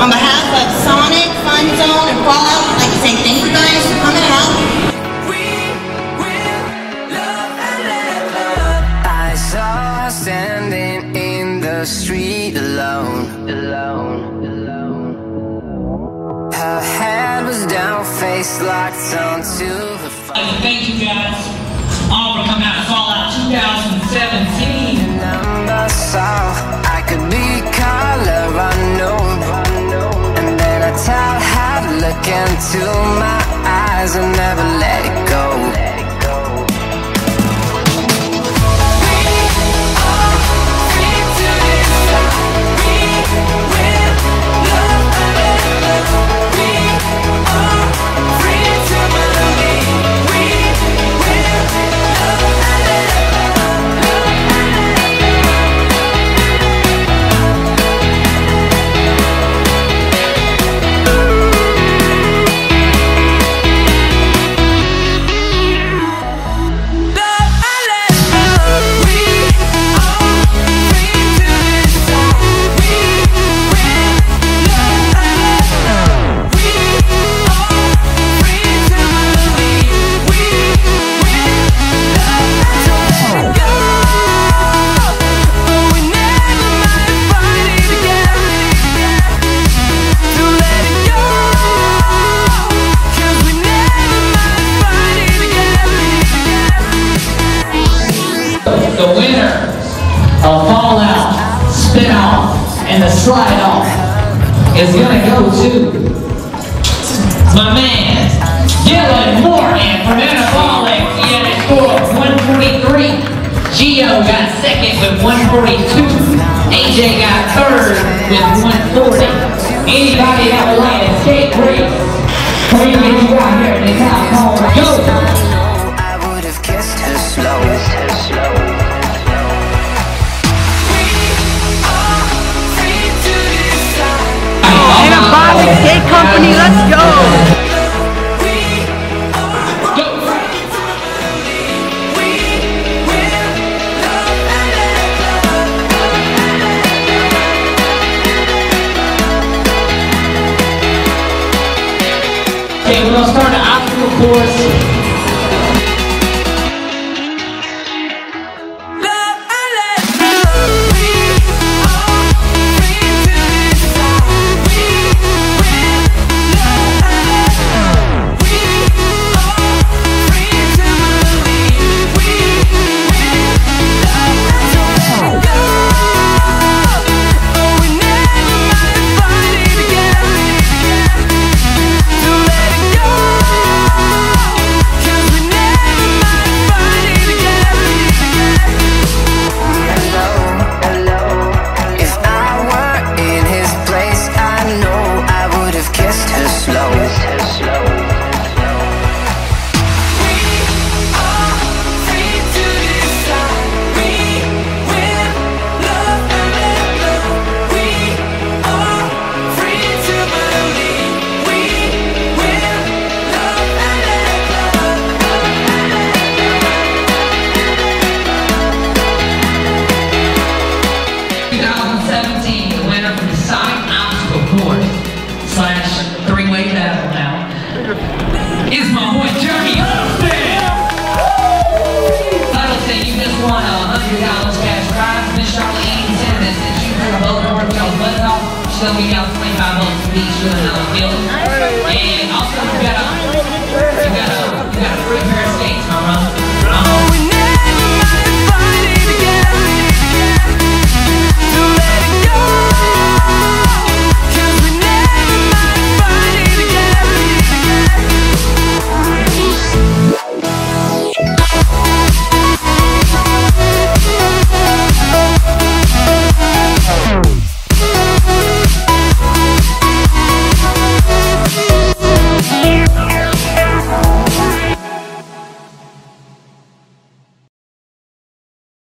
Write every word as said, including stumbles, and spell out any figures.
On behalf of Sonic, Fun Zone, and Fallout, I'd like to say thank you guys for coming out. I saw her standing in the street alone, alone, alone. Her head was down, face locked onto her phone. Thank you guys all for coming out to Fallout twenty seventeen. Number saw I could be color unknown, and then I tell her to look into my eyes and never let it go. The winner of Fallout Spin-Off and the Slide-Off is gonna go to my man, Dylan Morgan from Anabolic. He had a score of one forty-three. Gio got second with one forty-two. A J got third with one forty. Anybody that would like to skate race, please get you out here in this house called Go! I would have kissed her slow, slow. Anabolic Skate Company, let's go! Okay, we're gonna start the obstacle course.